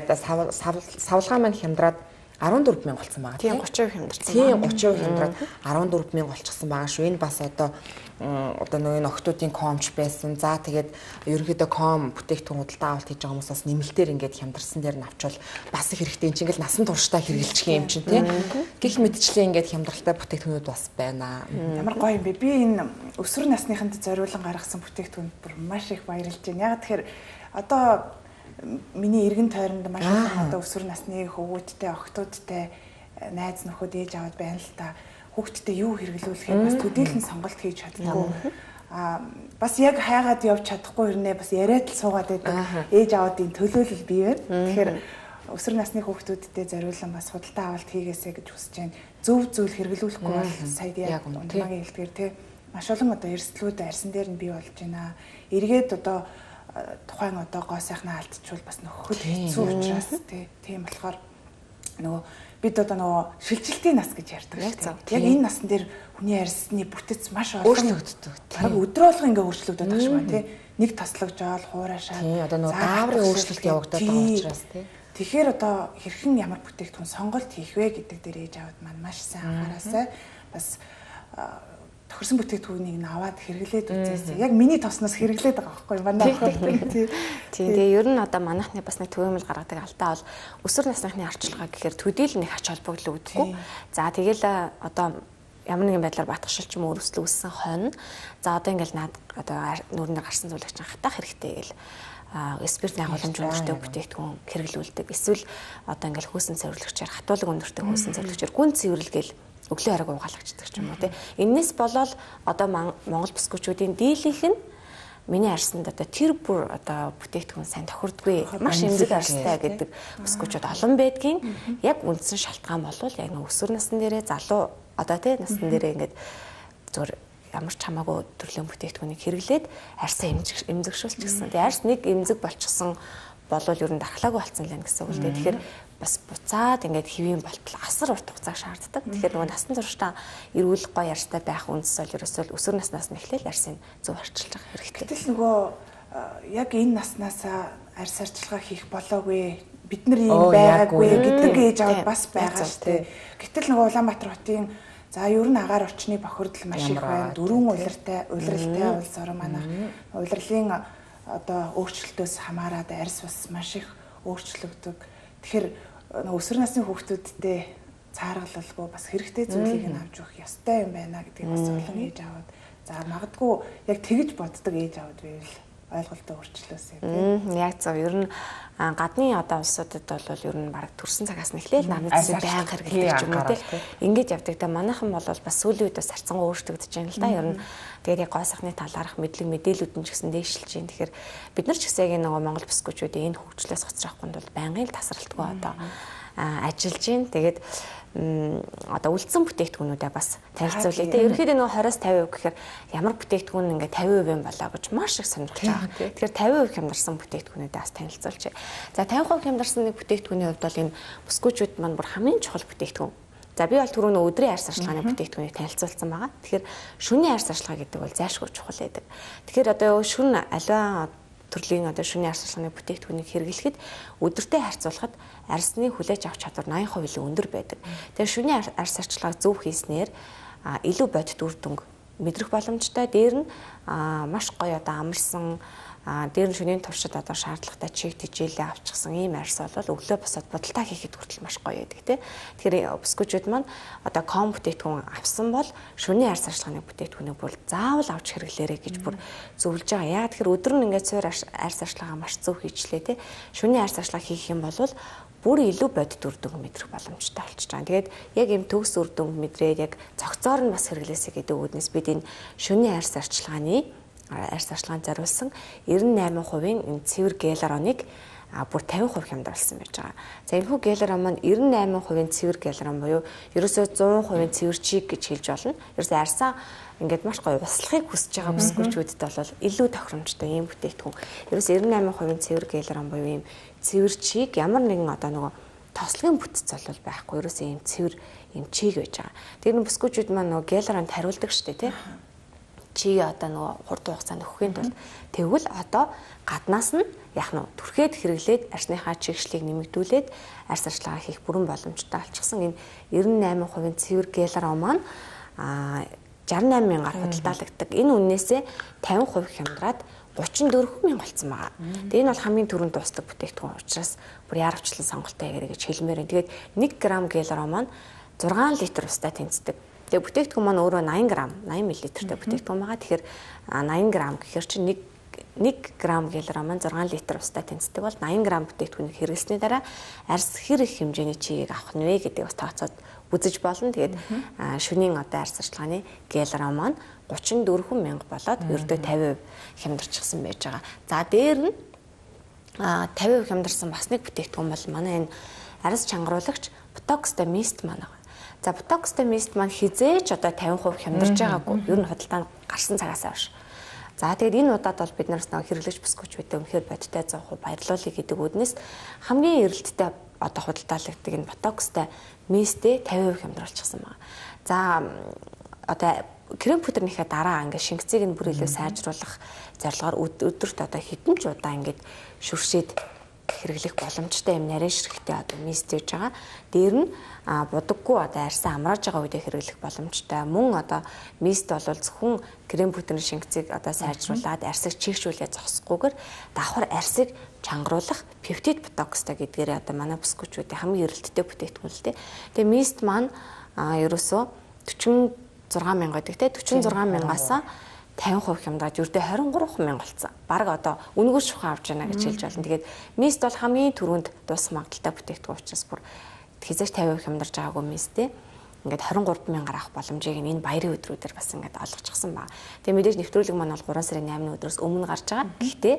Тэгээд савлгаан маань хямдраад арван дөрвөн мянга болсон байгаа. Тийм тридцать процент хямдарсан. Тийм тридцать процент хямдраад арван дөрвөн мянга болчихсон байгаа шүү. Энэ бас одоо одоо нөгөө охтуудын комч байсан. За тэгээд ерөнхийдөө ком бүтээгдэхүүн худалдан авалт хийж байгаа хүмүүс бас нэмэлтээр ингээд хямдарсан дээр нь авчвал бас их хэрэгтэй. Энд чинь ингээл насан туршдаа хэрэгжилчих юм чинь тийм. Гэх мэтчлээ ингээд хямдралтай бүтээгдэхүүнүүд бас байна. Ямар гоё юм бэ? Би энэ өсвөр насныханд зориулан гаргасан бүтээгдэхүүнд бүр маш их баярлж байна. Яг тэгэхээр одоо миний эргэн тойронд маш их одоо өсвөр насны хөвгүүдтэй, охтуудтай найз нөхөд ээж аваад байна л та. Хүүхдтэй юу хэрэглүүлэхээр бас төдийлөн сонголт хийж чаддаггүй. Аа бас яг хайгаад явж чадахгүй хэрнээ бас яриад л суугаад байдаг. Ээж аваадын төлөөлөл бий байна. Тэгэхээр өсвөр насны хүүхдүүдтэй зориулсан бас худалдан авалт хийгээсэй гэж хүсэж байна. Зөв зүйл хэрэглүүлэхгүй бол сая яг унтмагийн хэлдгээр те маш олон одоо эрсдлүүд арьсан дээр нь бий болж байна. Эргээд одоо тухайн одоо гоо сайхнаа алдчихвал бас нөхөд хэцүү учраас тийм болохоор нөгөө бид одоо нөгөө шилжилтийн нас гэж ярьдаг шүү дээ. Яг энэ насн дээр хүний арьсны бүтэц маш олон өөрчлөгддөг. Бараг өдрөө болго ингээ өөрчлөгдөж байгаа шүү дээ. Нэг тослогжоол хуурашаа. Тийм одоо нөгөө дааврын өөрчлөлт явагдаад байгаа учраас тийм. Тэгэхээр одоо хэрхэн ямар бүтээгдэхүүн сонголт хийх вэ гэдэг дээр ээж аваад маань маш сайн анхаараасай. Бас тохирсон бүтээгдэхүүнийг нь аваад хэрэглээд үзээсэй. Яг миний тосноос хэрэглээд байгаа байхгүй юу? Манай охин. Тийм. Тэгээ ер нь одоо манайхны бас нэг төвөмөл гаргадаг алдаа бол өсвөр насныхны арчилгаа гэхээр төдийл нэг ач холбогдол үүдгүй. За тэгэл одоо ямар нэгэн байдлаар батгшил ч юм уу өрсөл үүссэн хойно. За одоо ингээл наад одоо нүрнээр гарсан зүйлийг чинь хатах хэрэгтэй гэл спиртний агуулмж өндөртэй бүтээгдэхүүн хэрэглүүлдэг. Эсвэл одоо ингээл хөөсөн цэвэрлэгчээр хатуулга өндөртэй хөөсөн цэвэрлэгчээр гүн цэвэрлгээл өглөө хараг угаалгачдаг ч юм уу тий. Энээс болоод одоо Монгол бүсгүүчүүдийн дийлийнх нь миний арьсанд одоо тэр бүр одоо бүтээгдэхүүн сайн тохирдгүй маш эмзэг арьстай гэдэг бүсгүүчүүд олон байдгийн. Яг үндсэн шалтгаан бол яг нэг өсвөр насны дээрээ залуу одоо тий насны дээрээ ингээд зөв ямар ч хамаагүй төрлийн бүтээгдэхүүнийг хэрэглээд арьсаа эмзэг эмзэгшүүлч гэсэн. Тэгээ арьс нэг эмзэг болчихсон болвол ер нь дархлаагүй болцсон л юм гэсэн үг л дээ. Тэгэхээр бас буцаад ингээд хэвийн болтол асар урт хугацаа шаарддаг. Тэгэхээр нөгөө насан туршдаа эрүүл гоё арьстай байх үндэс бол ерөөсөө өсвөр наснаас нь эхлээл арьсыг зөв арчилж байгаа хэрэгтэй. Гэтэл нөгөө яг энэ наснаас арьс арчилгаа хийх болоогүй бид нар ийм байгаагүй гэдэг ээж аваад бас байгаа шүү дээ. Гэтэл нөгөө Улаанбаатар хотын за ер нь агаар орчны бохирдол маш их байна. Дөрвөн улиртай улиралтай улс орон манайх улирлын одоо өөрчлөлтөөс хамаарат арьс бас маш их өөрчлөгдөг. Тэгэхээр өсвөр насны хүүхдүүдтэй цааргалалгүй бас хэрэгтэй зүйлийг нь авч явах ёстой юм байна гэдгийг бас олон ээж аваад за магадгүй яг тэгж боддог ээж аваад байвал ойлголтоо өөрчлөөсэй тийм. Яг зөв. Ер нь гадны одоо улсуудад бол ер нь баг төрсэн цагаас нь эхлээл намны зүйлийг байнга хэрэглэж юм уу тийм. Ингээд явдаг. Тэ манайхан бол бас сүүлийн үед бас харцангуй өөрчлөгдөж байна л да. Ер нь тэгээд яг гоо сайхны талаарх мэдлэг мэдээлүүд нь ч гэсэн дээшилж байна. Тэгэхээр бид нар ч гэсэн яг нөгөө Монгол бүсгүүчүүдийн энэ хөгжлөөс хоцрохын тулд байнгын л тасралтгүй одоо ажиллаж байна. Тэгээд одоо үлдсэн бүтээгдэхүүнүүдээ бас танилцуулъя. Тэгээ ерөнхийдөө нөгөө двадцать-аас пятьдесят процент гэхээр ямар бүтээгдэхүүн ингээд фifty percent болоо гэж маш их сонирхож байгаа. Тэгэхээр fifty percent хямдарсан бүтээгдэхүүнүүдээ бас танилцуулж. За fifty percent хямдарсан нэг бүтээгдэхүүний хувьд бол энэ бүсгүүчүүд маань бүр хамгийн чухал бүтээгдэхүүн. За би бол түрүүн өдрийн арьс арчилгааны бүтээгдэхүүнийг танилцуулсан байгаа. Тэгэхээр шөнийн арьс арчилгаа гэдэг бол зайлшгүй чухал байдаг. Тэгэхээр одоо шөнө аливаа төрлийн одоо шөнийн арьс арчилгааны бүтээгдэхүүнийг хэрэглэхэд өдөртэй харьцуулахад арьсны хүлээж авах чадвар ninety percent өндөр байдаг. Тэгэхээр шөнийн арьс арчилгааг зөв хийснээр илүү бодит үр дүнг мэдрэх боломжтой. Дээр нь маш гоё одоо амарсан А дээр нь шөнийн туршид одоо шаардлагатай чиг тижээлээ авчихсан ийм арьс бол өглөө босоод бодолтой хийхэд хүртэл маш гоё байдаг тий. Тэгэхээр бүсгүүчүүд маань одоо ком бүтээтгүн авсан бол шөнийн арьс арчилгааны бүтээтгүнийг бүр заавал авч хэрэглээрэй гэж бүр зөвлөж байгаа. Яг тэгэхээр өдөр нь ингээд суур арьс арчилгаа маш зөв хийчлээ тий. Шөнийн арьс арчилгаа хийх юм бол бүр илүү бодит үр дүн мэдрэх боломжтой болчихж байгаа. Тэгээд яг ийм төгс үр дүн мэдрээд яг цогцоор нь бас хэрэглээсэй гэдэг үгнээс бид энэ шөнийн арьс арчилгааны арьс арчилгаанд зориулсан девяносто восемь хувийн энэ цэвэр гиалуроныг бүр пятьдесят процент хямдруулсан байж байгаа. За энэ хүү гиалурон маань девяносто восемь хувийн цэвэр гиалурон буюу ерөөсөө сто хувийн цэвэр чиг гэж хэлж болно. Ерөөсөө арьсаа ингээд маш гоё услахыг хүсэж байгаа бүсгүүчүүдэд бол илүү тохиромжтой ийм бүтээтгүн. Ерөөсөө девяносто восемь хувийн цэвэр гиалурон буюу ийм цэвэр чиг ямар нэгэн одоо нөгөө тослогийн бүтц бол байхгүй. Ерөөсөө ийм цэвэр ийм чиг байж байгаа. Тэр нь бүсгүүчүүд маань нөгөө гиалуронд хариулдаг шүү дээ тий. Чи одоо нөгөө хурдан хугацаанд өгөхийн тулд тэгвэл одоо гаднаас нь яг нь түрхээд хэрэглээд арсныхаа чигшлийг нэмэгдүүлээд арьс арчилгаа хийх бүрэн боломжтой болчихсон. Энэ девяносто восемь хувийн цэвэр гиалурон маань а шестьдесят восемь мянгаар худалдаалагддаг. Энэ үннээсээ пятьдесят процент хямдраад тридцать четыре мянга болсон байгаа. Тэгээ энэ бол хамгийн түрүүнд дуустдаг бүтээгдэхүүн учраас бүр яарвчлан сонголттой ягэрэ гэж хэлмээр. Тэгээд нэг грамм гиалурон маань зургаан литр устай тэнцдэг. Тэгээ бүтээгдэхүүн маань өөрөө восемьдесят грамм, восемьдесят миллилитртэй бүтээгдэхүүн байгаа. Тэгэхээр восемьдесят грамм гэхэр чинь нэг грамм гиалурон маань зургаан литр устай тэнцдэг бол восемьдесят грамм бүтээгдэхүүнийг хэрэглэсний дараа арьс хэр их хэмжээний чигийг авах нь вэ гэдэг бас тооцоод үзэж болно. Тэгээд шөнийн одоо арьс арчилгааны гиалурон маань тридцать четыре мянга болоод ердөө пятьдесят процент хямдарчихсан байж байгаа. За дээр нь пятьдесят процент хямдарсан бас нэг бүтээгдэхүүн бол манай энэ арьс чангаруулагч ботокстой мист маань байгаа. За ботокстой мист маань хизээч одоо пятьдесят процент хямдарч байгаагүй. Ер нь худалдаанд гарсан цагаас хойш. За тэгээд энэ удаад бол бид нараас нэг хэрэглэж бүсгүүчүүдээ үнэхээр бодиттой сто процент баярлуулъя гэдэг үднэс хамгийн эрэлттэй одоо худалдаалагддаг энэ ботокстой мистээ пятьдесят процент хямдруулчихсан байна. За одоо крем пудрынхаа дараа ингээд шингэцийг нь бүр илүү сайжруулах зорилгоор өдөрт одоо хэдэн ч удаа ингээд шүршээд хэрэглэх боломжтой юм нарийн ширхтээ одоо мист гэж байгаа. Дээр нь будаггүй одоо арьсаа амрааж байгаа үедээ хэрэглэх боломжтой. Мөн одоо мист бол зөвхөн крем пудрын шингэцийг одоо сайжруулад арьсыг чийгшүүлээ зогсохгүйгээр давхар арьсыг чангаруулах пептид ботокстой гэдгээр одоо манай бүсгүүчүүдийн хамгийн эрэлттэй бүтээгдэхүүн л дээ. Тэгээ мист маань ерөөсөө forty-six мянга гэдэг те forty-six мянгаас пятьдесят процент хямдраад ердөө twenty-three мянга болсон. Бараг одоо үнэгүй шухан авч яана гэж хэлж байна. Тэгээд мист бол хамгийн түрүүнд дуусах магадaltaй бүтээгдэхүүн учраас бүр хязгаарч пятьдесят процент хямдарч байгаагүй мистээ ингээд twenty-three мянгаар авах боломжийг энэ баярын өдрүүдээр бас ингээд олгочихсан байна. Тэгээд мэдээж нэвтрүүлэг маань бол three сарын eighth өдрөөс өмнө гарч байгаа. Гэхдээ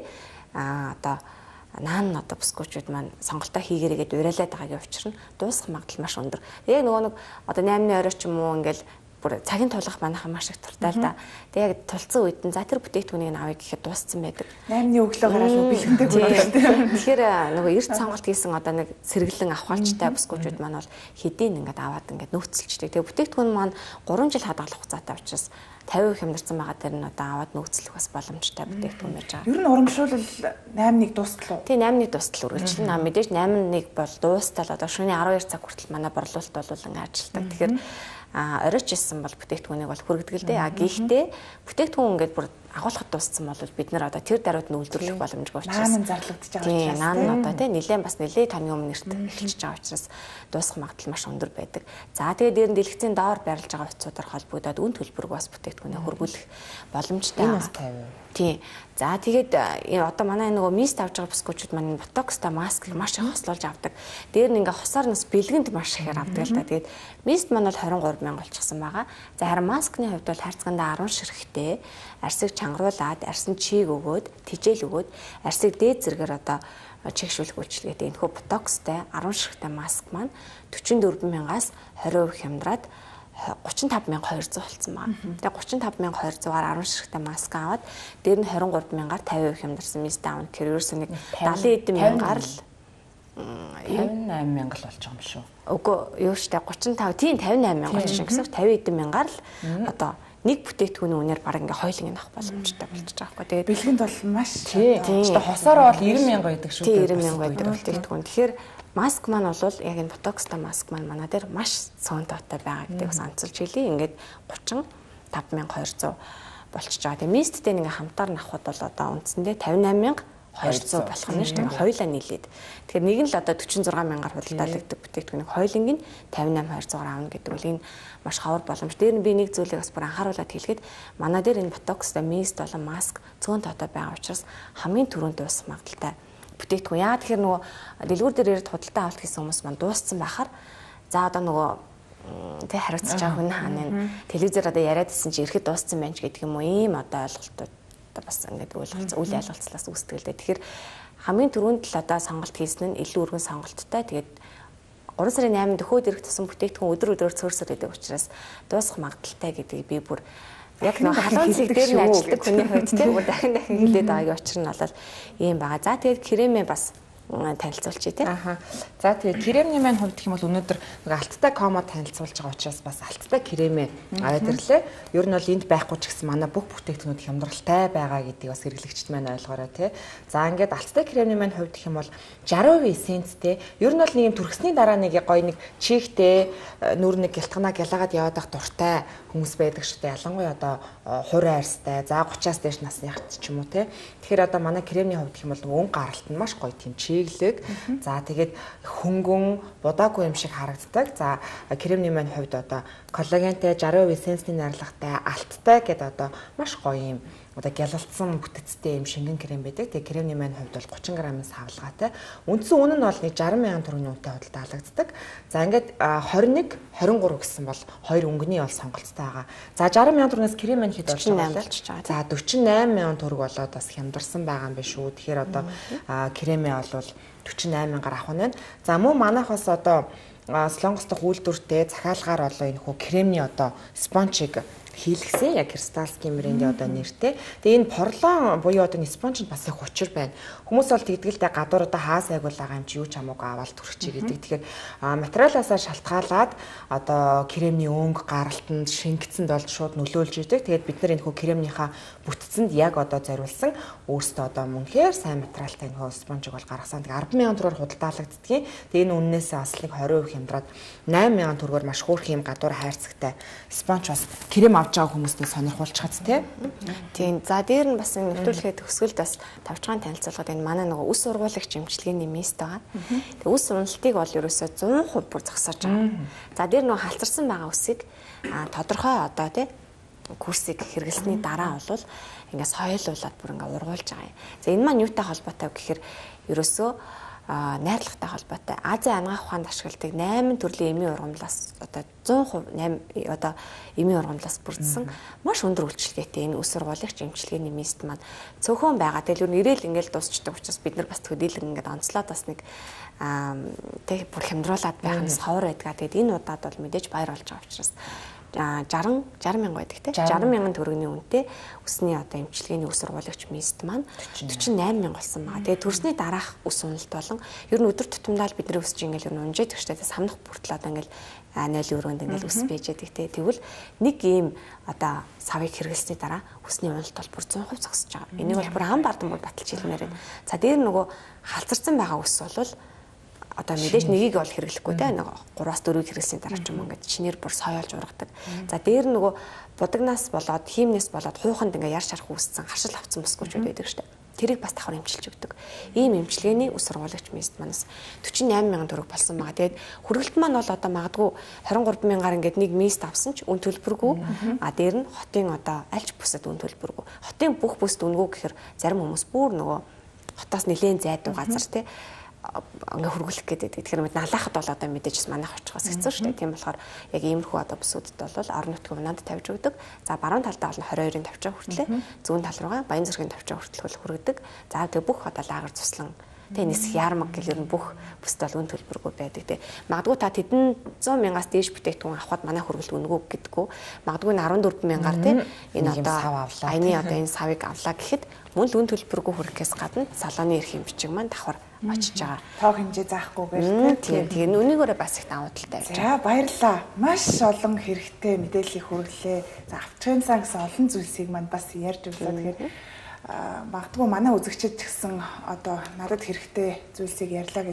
а одоо наан одоо бүсгүүчүүд маань сонголтоо хийгээрэй гэдээ уриалаад байгаагийн учир нь дуусах магадлал маш өндөр. Яг нөгөө нэг одоо eight орой ч юм уу ингээд бүр цагийн тулах манайхан маш их туртай л да. Тэгээ яг тулцсан үед нь за тэр бүтээгдэхүүнийг авъя гэхэд дууссан байдаг. eight-ны өглөө гараад бэлгэндэг байна. Тэгэхээр нөгөө эрт сонголт хийсэн одоо нэг сэргэлэн авахалчтай бүсгүүчүүд маань бол хэдийн ингээд аваад ингээд нөөцөлчтэй. Тэгээ бүтээгдэхүүн маань three жил хадгалах хугацаатай учраас пятьдесят процент хямдарсан байгаа дээр нь одоо аваад нөөцлөх бас боломжтой бүтээгдэхүүн байж байгаа. Ер нь урамшуулал eight-ыг дуустал уу? Тий eight-ыг дуустал үргэлжлэн. Мэдээж eight-ыг бол дуустал одоо шөнийн twelve цаг хүртэл манай борлуулалт бол ингээд ажилладаг. Тэгэхээр а оройч исэн бол бүтээгдэхүүнийг бол хүргэдэг л дээ. А гэхдээ бүтээгдэхүүн ингээд бүр агуулхад дууссан бол бид нар одоо тэр даруйд нь үйлдвэрлэх боломжгүй учраас наан зарлагдчих байгаа учраас наан нь одоо тийм нэлээд бас нэлээд таны өмнө нэрт эхэлж байгаа учраас дуусах магадлал маш өндөр байдаг. За тэгээд дээр нь дэлгэцийн доор байрлаж байгаа утсуудаар холбогдоод үн төлбөрөг бас бүтээгдэхүүнээ хөрвүүлэх боломжтой. Тийм. За тэгээд одоо манай нөгөө мист авч байгаа бүсгүүчүүд маань ботокстой маскыг маш их хослуулж авдаг. Дээр нь ингээ хосоор нас бэлгэнд маш ихээр авдаг л да. Тэгээд мист маань бол twenty-three мянга болчихсон байгаа. За харин маскны хувьд бол хайрцагтаа ten ширхтээ арьсыг чангаруулад арьсан чийг өгөөд тижээл өгөөд арьсыг дээд зэрэгээр одоо чигшүүлэх үйлчилгээтэй энэ хөө ботокстой ten ширхтээ маск маань forty-four мянгаас twenty процент хямдраад thirty-five мянга two hundred болсон байна. Тэгээ thirty-five мянга two hundred-аар ten ширхтээ маск аваад дээр нь twenty-three мянгаар fifty процент хямдарсан мист аав. Тэгэхээр ерөөсөө нэг seventy мянгаар л fifty-eight мянга л болж байгаа юм шүү. Үгүй юу штэ thirty-five тийм fifty-eight мянга ч гэсэн fifty мянгаар л одоо нэг бүтээгдэхүүний үнээр баг ингээ хойлон авах боломжтой болчихж байгаа байхгүй. Тэгээд бэлгэнд бол маш тийм. Хосоор бол ninety мянга байдаг шүү дээ. ninety мянга байдаг бүтээгдэхүүн. Тэгэхээр маск маань бол яг энэ ботокстой маск маань манай дээр маш цөөн тоотой байгаа гэдэг бас онцолж хэлье. Ингээд thirty-five мянга two hundred болчихж байгаа. Тэгээ мисттэй ингээ хамтаар авахд бол одоо үндсэндээ тавин восемь мянга двести болох нь шүү дээ. Хоёулаа нийлээд. Тэгэхээр нэг нь л одоо forty-six мянгаар худалдаалагддаг бүтээгдэхүүнийг хоёулынг нь fifty-eight thousand two hundred авна гэдэг үл энэ маш хавар боломж. Дээр нь би нэг зүйлийг бас бүр анхааруулад хэлэхэд манай дээр энэ ботокс, мист болон маск цөөн тоотой байгаа учраас хамгийн түрүүнд дуусах магадaltaй бүтээгдэхүүн. Яа тэгэхээр нөгөө дэлгүүр дээр ирээд худалдаа авалт хийсэн хүмүүс маань дууссан байхаар за одоо нөгөө тэг хариуцж байгаа хүн хаана телевизээр одоо яриад исэн чи ирэхэд дууссан байна ч гэдэг юм уу ийм одоо ойлголтууд бас ингээд ойлголцоо үйл ойлголцлоос үүсдэг л дээ. Тэгэхээр хамгийн түрүүнд л одоо сонголт хийсэн нь илүү өргөн сонголттой. Тэгээд three сарын eight дөхөөд ирэх тусам бүтээгдэхүүн өдөр өдрөөр цөөрсөөр байдаг учраас дуусах магадaltaй гэдгийг би бүр яг нэг халуун цэг дээр нь ажилладаг хүний хувьд тийм бүр дахин дахин хэлээд байгаагийн учир нь бол ийм байгаа. За тэгээд кремээ бас танилцуулчих тий. Аха. За тэгээ кремний маань хувьд гэх юм бол өнөөдөр нэг алттай комо танилцуулж байгаа учраас бас алттай кремээ аваад ирлээ. Ер нь бол энд байхгүй ч гэсэн манай бүх бүтээгдэхүүнүүд хямдралтай байгаа гэдгийг бас хэрэглэгчд маань ойлгоорой тий. За ингээд алттай кремний маань хувьд гэх юм бол sixty percent эссенцтэй. Ер нь бол нэг юм түрхсний дараа нэг гоё нэг чихтэй нүр нэг гялтганаа гялагаад яваад байх дуртай хүмүүс байдаг шүү дээ. Ялангуяа одоо хурын арьстай, за thirty-аас дээш насныхад ч юм уу тий. Тэгэхээр одоо манай кремний хувьд гэх юм бол өн гаралт нь маш гоё тийм чиглэг. За тэгээд хөнгөн, будаагүй юм шиг харагддаг. За кремний маань хувьд одоо коллагентэй, sixty percent эссенцний найрлагатай, алттай гэдэг одоо маш гоё юм одоо гялалтсан бүтэцтэй юм шингэн крем байдаг. Тэгээ кремний маань хувьд бол thirty граммын савлгаатай. Үндсэн үнэ нь бол нэг sixty мянган төгрөгийн үнэтэй худалдаалагддаг. За ингээд twenty-one, twenty-three гэсэн бол хоёр өнгөний бол сонголттой байгаа. За sixty мянган төгрөгөөс крем маань хэд болж байгаа вэ? За forty-eight мянган төгрөг болоод бас хямдарсан байгаа юм биш үү. Тэгэхээр одоо кремээ бол forty-eight мянгаар авах нь байна. За мөн манайхаас одоо Солонгос дахь үйлдвэртэй захиалгаар болоо энэ хүү кремний одоо спонжийг хийлгсэн яг Кристалскийн брендийн одоо нэртэй. Тэгээ энэ порлон буюу одоо спонж бас их учир байна. Хүмүүс бол тэгдгэлтэй гадуур одоо хаа сайгуул байгаа юм чи юу ч хамаагүй аваад төрчих гэдэг. Тэгэхээр материалаасаа шалтгаалаад одоо кремний өнгө гаралтанд шингэцэнд болж шууд нөлөөлж идэг. Тэгээд бид нар энэ хүү кремнийхаа бүтцэнд яг одоо зориулсан өөртөө одоо мөнхээр сайн материалтай энэ хүү спонжийг бол гаргасан. Тэгээ ten thousand төгрөгөөр худалдаалагддгийн. Тэгээ энэ үннээсээ бас нэг twenty percent хямдраад nine thousand төгрөгөөр маш хөөрхөн юм гадуур хайрцагтай спонж бас крем авч байгаа хүмүүстээ сонирхолцоход тий. Тийм. За дээр нь бас нэвтрүүлэхэд төгсгөлд бас тавчхан танилцуулгад энэ манай нөгөө үс ургуулагч эмчилгээний мист байгаа. Тэгээ үс уналтыг бол ерөөсөө one hundred percent бүр зогсоож байгаа. За дээр нөгөө халцарсан байгаа үсийг тодорхой одоо тий курсыг хэрэглэсний дараа бол ингээс соёлуулаад бүр ингээ ургуулж байгаа юм. За энэ маань юутай холбоотой вэ гэхээр ерөөсөө найрлагатай холбоотой. Азийн ангаах ухаанд ашигладаг eight төрлийн эмийн ургамлаас одоо one hundred percent одоо эмийн ургамлаас бүрдсэн маш өндөр үйлчлэгээтэй энэ үс ургуулагч эмчилгээний мист маань цөөхөн байгаа. Тэгэл юу нэрэл ингээл дуусчдаг учраас бид нар бас төдийлэн ингээд онцлоод бас нэг тэг бүр хямдруулаад байх нь ховор байдгаа. Тэгэд энэ удаад бол мэдээж баяр болж байгаа учраас sixty sixty мянга байдаг те sixty мянган төгрөгийн үнэтэй үсний одоо эмчилгээний үс ургуулагч мист маань forty-eight мянга болсон байгаа. Тэгээ төрсний дараах үс уналт болон ер нь өдөр тутамдаа бидний үсч ингээл ер нь унжээд өгчтэй самнах бүртэл одоо ингээл нойлын өрөөнд ингээл үс бийж яадаг те тэгвэл нэг ийм одоо савыг хэрэглэсний дараа үсний уналт бол бүр one hundred percent зогсож байгаа. Энийг бол бүр хам бардам бүр баталж хэлмээр байна. За дээр нөгөө халцарсан байгаа үс бол одоо мэдээж нэгийг бол хэрэглэхгүй те нэг three-аас four хэрэглэсний дараа ч юм ингээд чинээр бүр соёолж ургадаг. За дээр нөгөө будагнаас болоод хиймнээс болоод хууханд ингээ яр шарах үүссэн харшил авцсан бүсгүүчүүд байдаг штэ. Тэрийг бас давхар эмчилж өгдөг. Ийм эмчилгээний үс ургуулагч мист манаас forty-eight мянган төгрөг болсон байгаа. Тэгээд хүргэлт маань бол одоо магадгүй twenty-three мянгаар ингээд нэг мист авсан ч үн төлбөргүй. А дээр нь хотын одоо альч бүсэд үн төлбөргүй. Хотын бүх бүсд үнгүү гэхээр зарим хүмүүс бүр нөгөө хотоос нэлээд зайдуу газар те ингээ хөргөлөх гэдэг. Тэгэхээр мэд налахад бол одоо мэдээж манайх очихоос хэцүү шүү дээ. Тийм болохоор яг иймэрхүү одоо бүсүүдэд бол орон нутгийн унаад тавьж өгдөг. За баруун талдаа бол twenty-two-ын тавчаа хүртлээ. Зүүн тал руугаа Баян зэргийн тавчаа хүртэл хүргэдэг. За тэгээ бүх одоо лагер цуслан тэгээ нисэх ярмаг гэл ер нь бүх бүсд бол үн төлбөргүй байдаг. Тэгээ магадгүй та тэдэн one hundred мянгаас дээш бүтээгдэхүүн авахд манай хөргөлт үнэгүй гэдэггүй. Магадгүй twelve мянгаар тийм энэ одоо аяны одоо энэ савыг авлаа гэхэд мөн л үн төлбөргүй хүрхээс гадна салооны эрхийн бичиг маань давхар очиж байгаа. Тоог хэмжээ заахгүйгээр тийм тийм үнийгээрээ бас их давуу талтай байж байгаа. За баярлалаа. Маш олон хэрэгтэй мэдээллийг хүргэлээ. За авчгийн сан гэсэн олон зүйлсийг манд бас ярьж өглөө. Тэгэхээр магадгүй манай үзэгчид ч гэсэн одоо надад хэрэгтэй зүйлсийг ярьлаа гэж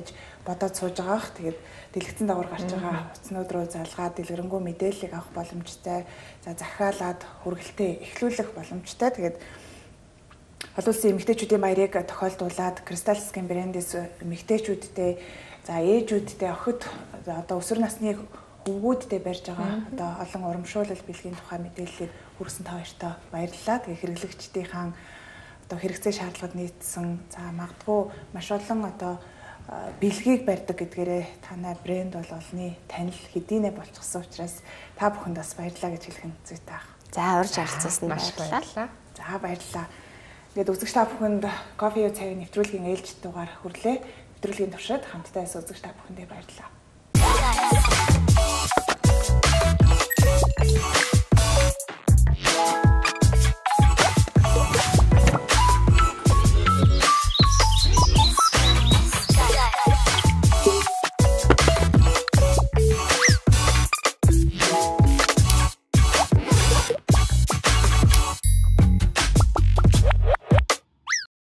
бодоод сууж байгаах. Тэгээд дэлгэцэн дагавар гарч байгаа утаснууд руу залгаад дэлгэрэнгүй мэдээллийг авах боломжтой. За захиалаад хүргэлтээ эхлүүлэх боломжтой. Тэгээд олон улсын эмэгтэйчүүдийн баярыг тохиолдуулаад Кристалскийн брэндээс эмэгтэйчүүдтэй за ээжүүдтэй охид одоо өсвөр насны хөвгүүдтэй барьж байгаа одоо олон урамшуулал бэлгийн тухай мэдээллийг хүргэсэн та хоёртоо баярлалаа. Тэгээ хэрэглэгчдийн одоо хэрэгцээ шаардлагад нийцсэн за магадгүй маш олон одоо бэлгийг барьдаг гэдгээрээ танай брэнд бол олны танил хэдийнэ болчихсон учраас та бүхэнд бас баярлалаа гэж хэлэх нь зүйтэй байна. За урьж харилцсан маш баярлалаа. За баярлалаа. Ингээд үзэгч та бүхэнд кофе юу цагийн нэвтрүүлгийн ээлж дугаар хүрлээ. Нэвтрүүлгийн туршид хамтдаа байсан үзэгч та бүхэндээ баярлалаа.